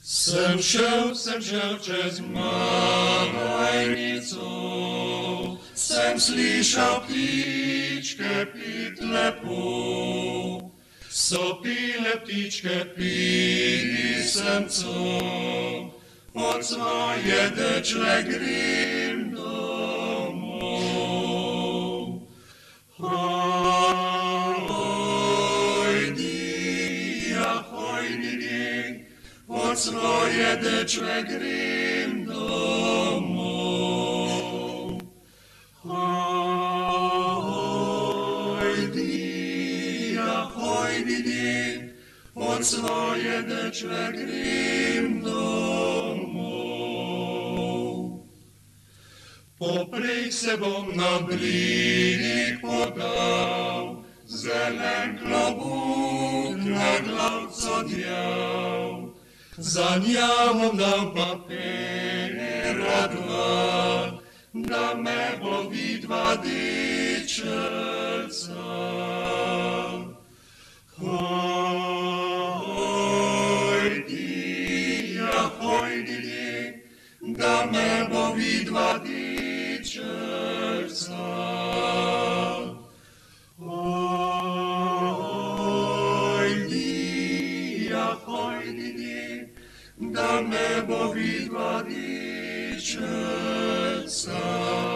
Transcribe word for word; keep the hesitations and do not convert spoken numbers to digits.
Sem šel, sem šel čez Malojnico, sem slišal ptičke pit lepo. So pile ptičke pisemco, od svoje dečle grem domov. Hojdi, ahoj, didi, od svoje dečle grem domov. Hojdi, ahoj, didi, od svoje dečle grem domov. Poprej se bom na brik podal, zelen klobuk na glavco djav. Za njavom dal papira dva, da me bo vidva dečelca. Hojdi, ahoj, didi, da me bo vidva dečelca. Hojdi, ahoj, didi, da me bo vidva dečelca.